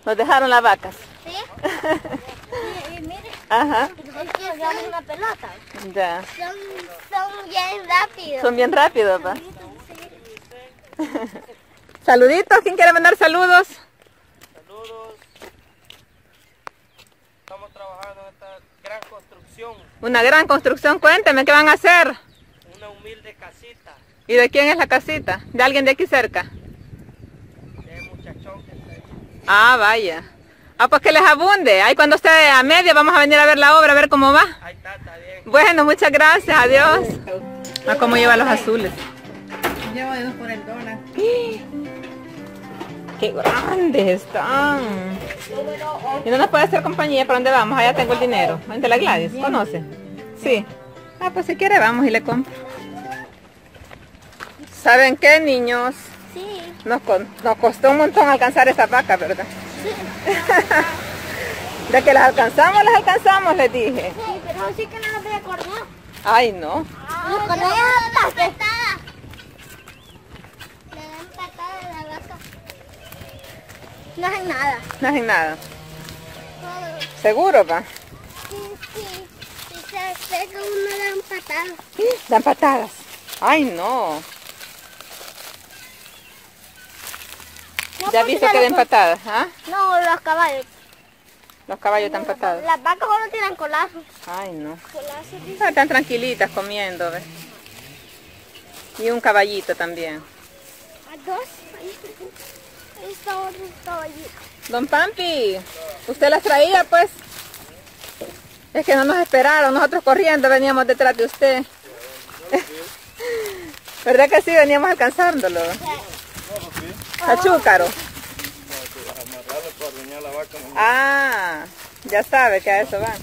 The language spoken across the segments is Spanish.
Nos dejaron las vacas. ¿Sí? Y mire. Ajá. Es que son una pelota. Ya. Son bien rápidos. Son bien rápidos, ¿va? Saluditos, ¿quién quiere mandar saludos? Saludos. Estamos trabajando en esta gran construcción. Una gran construcción, cuénteme, ¿qué van a hacer? Una humilde casita. ¿Y de quién es la casita? ¿De alguien de aquí cerca? De muchachón que está ahí. Ah, vaya. Ah, pues que les abunde. Ahí cuando esté a media vamos a venir a ver la obra, a ver cómo va. Ahí está bien. Bueno, muchas gracias, adiós. Ah, cómo lleva los azules. Llevo dedos por el dólar. ¡Qué grandes están! ¿Y no nos puede hacer compañía? ¿Para dónde vamos? Allá tengo el dinero. ¿De la Gladys? ¿Conoce? Sí. Ah, pues si quiere vamos y le compro. ¿Saben qué, niños? Sí. Nos costó un montón alcanzar esa vaca, ¿verdad? Sí. De que las alcanzamos, les dije. Sí, pero sí que no lo voy a acordar. Ay, no. No, cuando ya patada. Le dan patada a la vaca. No hacen nada. No hacen nada. ¿Seguro, va? Sí, sí. Si se pega uno dan patada. Dan patadas. Ay, no. No, ¿Ya has porque visto se que los den patadas? ¿Ah? No, los caballos. Los caballos dan patadas. Las vacas solo tiran colazos. Ay, no. Colazos, dice. Están tranquilitas comiendo, ¿ves? Y un caballito también. A dos. Ahí está otro caballito. Don Pampi, ¿usted las traía, pues? Es que no nos esperaron, nosotros corriendo veníamos detrás de usted. ¿Verdad que sí? Veníamos alcanzándolo. A Chúcaro. Ah, ya sabe que a eso va.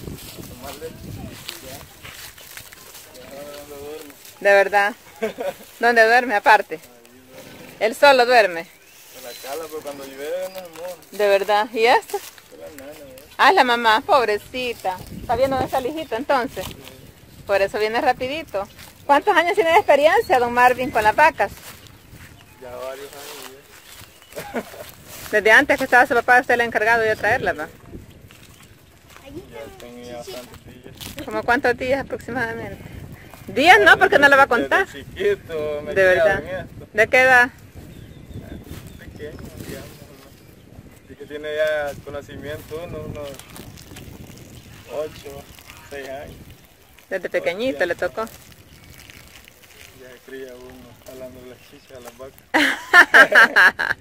De verdad. ¿Dónde duerme aparte? Él solo duerme. En la cala, pero cuando llueve no se moja. De verdad. ¿Y esto? Es la nana, ¿eh? Ah, la mamá, pobrecita. ¿Está viendo dónde está el hijito entonces? Por eso viene rapidito. ¿Cuántos años tiene de experiencia, don Marvin, con las vacas? Ya varios años. Desde antes que estaba su papá, usted le ha encargado de traerlas, ¿va? Ya tenía bastantes días. ¿Como cuántos días aproximadamente? Días no, porque no lo va a contar. Desde chiquito me De verdad. criaron esto. ¿De qué edad? Pequeño, digamos. Así que tiene ya conocimiento unos 8, 6 años. Desde pequeñito le tocó. Ya se cría uno jalando las chichas a las vacas.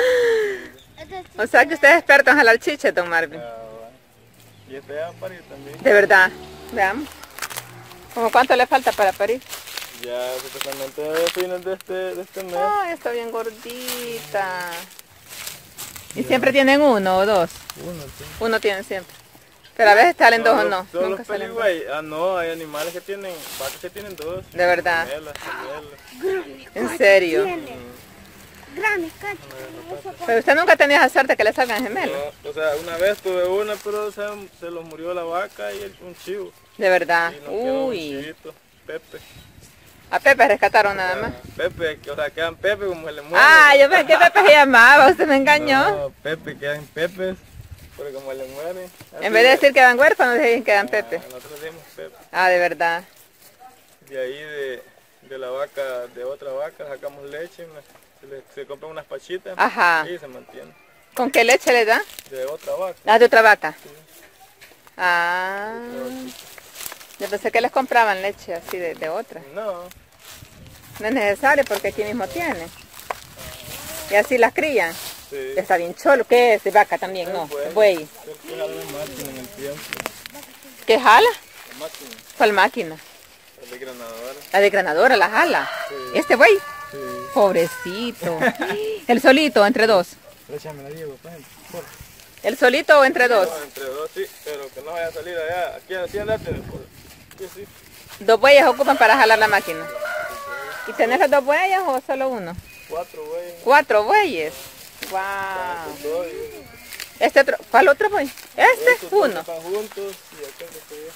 O sea que usted es experto en jalar chiches, don Marvin. Ah, bueno. Y este ya va a parir también. De verdad. Veamos. ¿Cómo cuánto le falta para parir? Ya supuestamente a fines de este mes. Ay, está bien gordita. ¿Y siempre tienen uno o dos? Uno, sí. Uno tienen siempre. Pero a veces salen dos o no. Todos Nunca los salen dos. peligüey. Ah, no, hay animales que tienen, vacas que tienen dos. De verdad. Gemelas, gemelas. En serio. Grandes cachos. Pero usted nunca tenía esa suerte que le salgan gemelos. No, o sea, una vez tuve una, pero se los murió la vaca y un chivo. De verdad. Y nos quedó un Uy. chivito, Pepe. A Pepe rescataron nada más. Pepe, o sea, quedan Pepe como se le muere. Ah, yo pensé que Pepe se llamaba. Usted me engañó. No, Pepe, quedan Pepes, porque como le muere. En vez de decir que eran huérfanos, dicen que eran Pepe. Nosotros decimos Pepe. Ah, de verdad. De ahí de la vaca, de otra vaca, sacamos leche, se compran unas pachitas Ajá. y se mantiene. ¿Con qué leche le da? De otra vaca. Ah, de otra vaca. Sí. Ah. Yo pensé que les compraban leche así de otra. No, No es necesario porque aquí mismo tiene. Y así las crían. sí. Está bien cholo. ¿Qué es? De vaca también, no. Buey. Creo que jala la máquina en el tiempo. ¿Qué jala? La máquina, ¿Cuál máquina? la desgranadora. La desgranadora la jala. Sí. ¿Este buey? Sí. Pobrecito. El solito, entre dos. Échame la Diego, pues, por. ¿El solito o entre dos? No, entre dos sí, pero que no vaya a salir allá. Aquí así andate. Aquí sí. Dos bueyes ocupan para jalar la máquina. ¿Y tenés los dos bueyes o solo uno? 4 güey. 4 bueyes. Wow. Este otro, ¿cuál otro buey? Este, uno. Están juntos y aquel que se ve.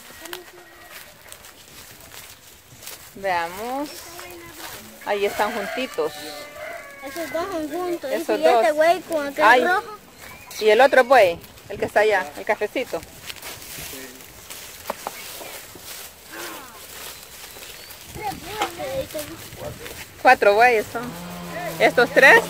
Veamos. Ahí están juntitos. Esos dos son juntos. Esos y este dos. güey con aquel Ay. rojo. Y el otro buey, el que está allá, el cafecito. Cuatro bueyes son. Estos tres.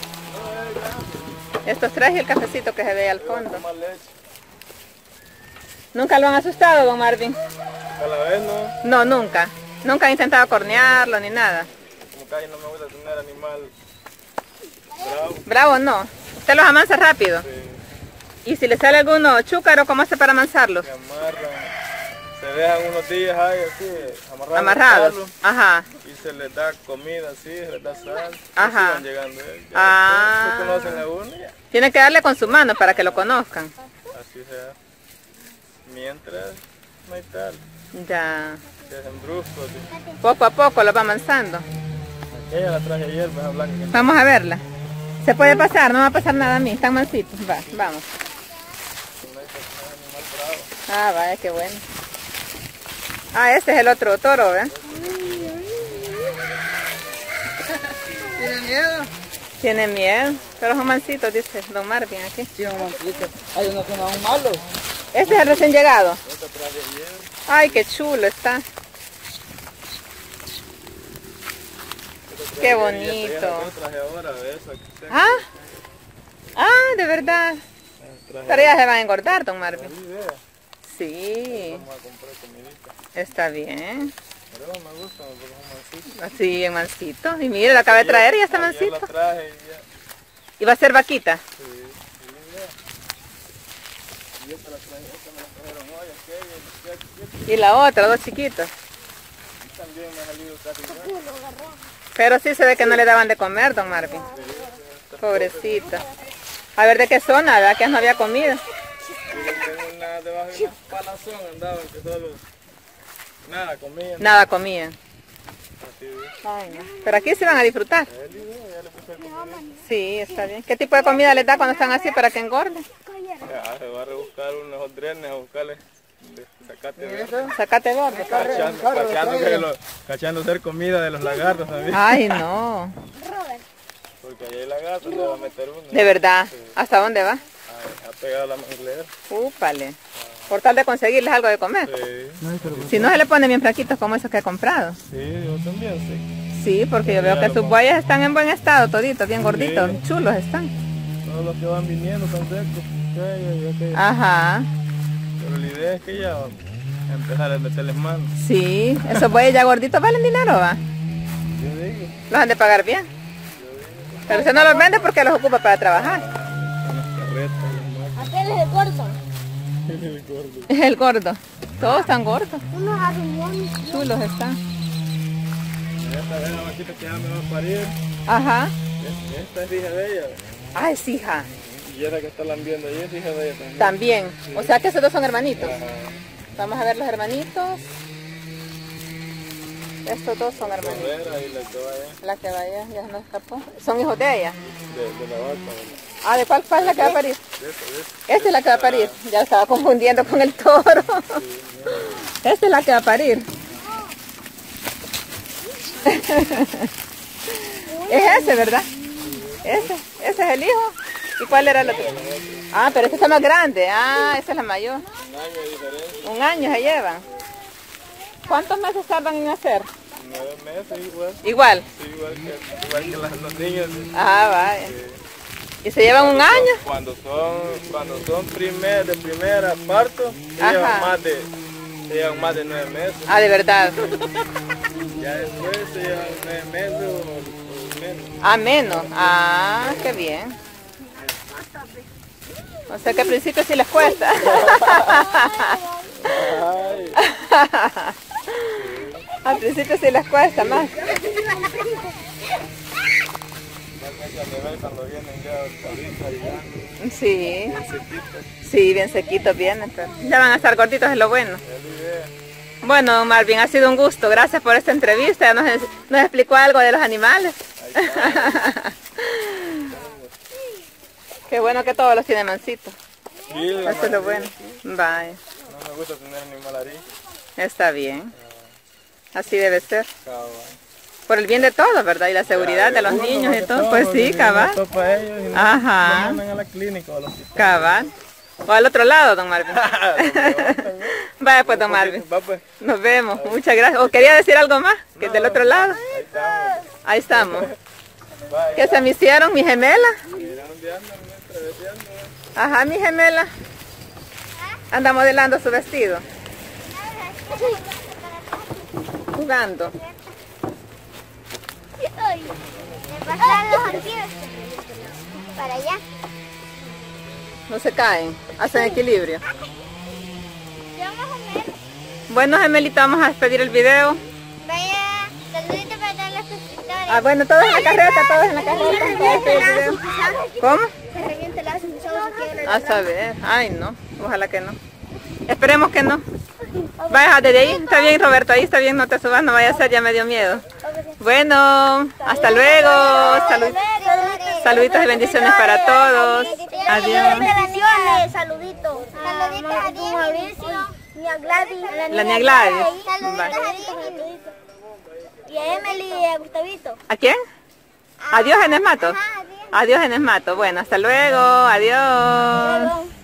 Estos tres y el cafecito que se ve al fondo. Más leche. ¿Nunca lo han asustado, don Marvin? A la vez no. No, nunca. Nunca han intentado cornearlo ni nada. Como casi no me gusta tener animal bravo. Bravo no. Usted los amansa rápido. Sí, Y si le sale alguno chúcaro, ¿cómo hace para amansarlos? se amarran. Se dejan unos días ahí así, Amarrados. al palo, Ajá. y se les da comida así, se les da sal. Ajá. Y van llegando ellos. Ya Ah. después se conocen a uno y ya. Tiene que darle con su mano para que lo conozcan. Así sea. Mientras no hay tal. Ya. Se hacen bruscos. Así. Poco a poco lo va amansando. Aquella la traje ayer, pues a blanca. Vamos a verla. ¿Se puede pasar? No va a pasar nada a mí. Están mansitos. Va, vamos. No hay animal bravo. Ah, vaya, qué bueno. Ah, este es el otro toro, ¿ves? ¿Tiene miedo? Tiene miedo. Pero son mansitos, dice don Marvin aquí. Sí, un momentito. Hay unos que no son malos. Este es el recién llegado. Esta traje ayer. Ay, qué chulo está. Qué bonito. Yo traje ahora de esa. Ah, ah, de verdad. Pero ya se van a engordar, don Marvin. Idea. Sí, Vamos a comprar comidita. está bien. Pero me gusta porque es un mancito. Así, bien mansito. Y mire, lo acaba de traer y ya está Ayer mansito. la traje y ya. Y va a ser vaquita. Sí, idea. Y esta la traje, esta me la trajeron hoy, aquella, Y la otra, dos chiquitos. y también me ha salido casi igual. Pero sí se ve que no le daban de comer, don Marvin. Pobrecita. A ver, ¿de qué zona? ¿Verdad que no había comida? Y tengo una debajo de una palazón andaban que solo nada comían. Nada comían. Así es. Ay, no. Pero aquí se van a disfrutar. Es la idea, ya le puse comida. Sí, está bien. ¿Qué tipo de comida les da cuando están así para que engorden? Ya se va a rebuscar unos drenes a buscarle. Sacate de Sacate gordo. cachando ser comida de los lagartos también. Ay, no. Porque allá hay lagartos, le va a meter uno. De verdad. ¿Hasta dónde va? Ha pegado la manglera. Úpale. Por tal de conseguirles algo de comer. Sí, Si no se le ponen bien flaquitos como esos que he comprado. sí, yo también, sí. Sí, porque yo veo que sus bueyes están en buen estado, toditos, bien gorditos, chulos están. Todos los que van viniendo están secos. Ajá. Pero la idea es que ya vamos a empezar a meterles manos. Sí, esos bueyes ya gorditos valen dinero, va. Yo digo, Los han de pagar bien. Pero usted no los vende porque los ocupa para trabajar. son las carretas, las máquinas. Aquel es el corto. El gordo. Es el gordo. Todos están gordos. Unos arrumones. Chulos están. Esta es la vaquita que ya me va a parir. Ajá. Esta es hija de ella. Ah, es hija. Y esa que está lambiendo ahí es hija de ella también. También. O sea que esos dos son hermanitos. Ajá. Vamos a ver los hermanitos. Estos dos son hermanitos. Herrera y la que va allá. La que vaya, ya se nos escapó. Son hijos de ella. De la vaca. Ah, ¿de cuál es la que va a parir? De esta. Esta es la que va a parir. Ya estaba confundiendo con el toro. Esta es la que va a parir. Es ese, ¿verdad? Ese es el hijo. ¿Y cuál era el otro? Ah, pero este está más grande. Ah, esa es la mayor. Un año de diferencia. Un año se llevan. ¿Cuántos meses tardan en hacer? 9 meses igual. Igual. Sí, igual que los niños. Ah, vaya. ¿Y se llevan un año? Cuando son de primera parto, se Ajá. llevan más de 9 meses. Ah, de verdad. Ya después se llevan 9 meses o menos. Ah, menos. Ah, qué bien. O sea que al principio sí les cuesta. Ay, Al principio sí les cuesta más. cuando vienen ya ahorita y ya Sí, sequitos, sí, bien sequitos vienen, pero ya van a estar gorditos, es lo bueno. es la idea. Bueno, don Marvin, ha sido un gusto. Gracias por esta entrevista. Ya nos explicó algo de los animales. Qué bueno que todos los tienen mansitos. Sí, la Eso es lo mayoría. bueno. Bye. No me gusta tener animal ahí. Está bien. Así debe ser. Cabal. Por el bien de todos, ¿verdad? Y la seguridad de los niños y todo. Pues sí, cabal. Para ellos y no, Ajá. no mandan a la clínica o al hospital. Cabal. O al otro lado, don Marvin. Vaya pues, don Marvin. Va pues. Nos vemos. Muchas gracias. ¿O quería decir algo más? ¿Que del otro lado? Ahí estamos. Ahí estamos. Bye. ¿Qué se me hicieron, mi gemela? Mira, ¿dónde andan? Traveseando. Ajá, mi gemela. Anda modelando su vestido. Jugando. Me pasaron los antiguos para allá. No se caen. Hacen equilibrio. Ya vamos a ver. Bueno, gemelita, vamos a despedir el video. Vaya, saluditos para todos los suscriptores. Ah, bueno, todos en la carreta, todos en la carreta. para despedir el video. ¿Cómo? Se revienta la suscripción. A saber. Ay, no. Ojalá que no. Esperemos que no. Vaya, desde ahí. Está bien, Roberto. Ahí está bien. No te subas. No vaya a ser. Ya me dio miedo. Bueno. Hasta luego. Saluditos y bendiciones para todos. Adiós. Bendiciones, saluditos. Saluditos a Mauricio, ni a Gladys. La niña Gladys. Saluditos y a Emily y a Gustavito. ¿A quién? Adiós, Enes Mato. Adiós, Enes Mato. Bueno, hasta luego. Adiós.